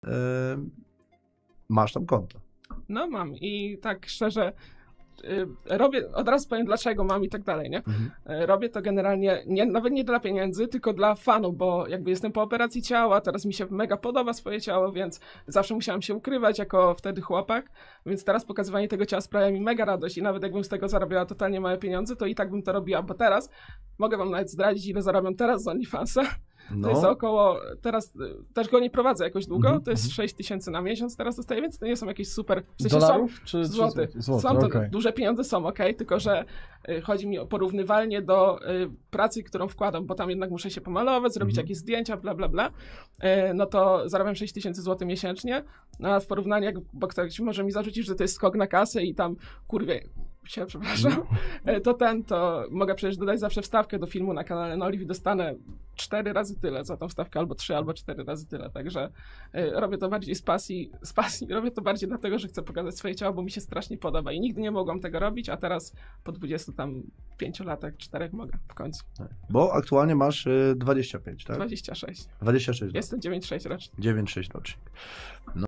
masz tam konto. No mam i tak szczerze robię, od razu powiem dlaczego mam i tak dalej, nie? Robię to generalnie nawet nie dla pieniędzy, tylko dla fanów, bo jakby jestem po operacji ciała, teraz mi się mega podoba swoje ciało, więc zawsze musiałam się ukrywać jako wtedy chłopak, więc teraz pokazywanie tego ciała sprawia mi mega radość i nawet jakbym z tego zarabiała totalnie małe pieniądze, to i tak bym to robiła, bo teraz mogę wam nawet zdradzić, ile zarabiam teraz z OnlyFansa. To jest około, teraz też go nie prowadzę jakoś długo, to jest 6 000 na miesiąc teraz dostaję, więc to nie są jakieś super, w sensie dolarów czy złoty. Są to duże pieniądze są, tylko że chodzi mi o porównywalnie do pracy, którą wkładam, bo tam jednak muszę się pomalować, zrobić jakieś zdjęcia, bla, bla, bla, no to zarabiam 6 000 złotych miesięcznie, no a w porównaniu, bo ktoś może mi zarzucić, że to jest skok na kasę i tam, kurwie, przepraszam, to mogę przecież dodać zawsze wstawkę do filmu na kanale Nolive i dostanę 4 razy tyle za tą wstawkę, albo 3, albo 4 razy tyle, także robię to bardziej z pasji, robię to bardziej dlatego, że chcę pokazać swoje ciało, bo mi się strasznie podoba i nigdy nie mogłam tego robić, a teraz po 25 latach, 4 mogę w końcu. Bo aktualnie masz 25, tak? 26. 26. Jestem 9,6 rocznik. 9,6 rocznik.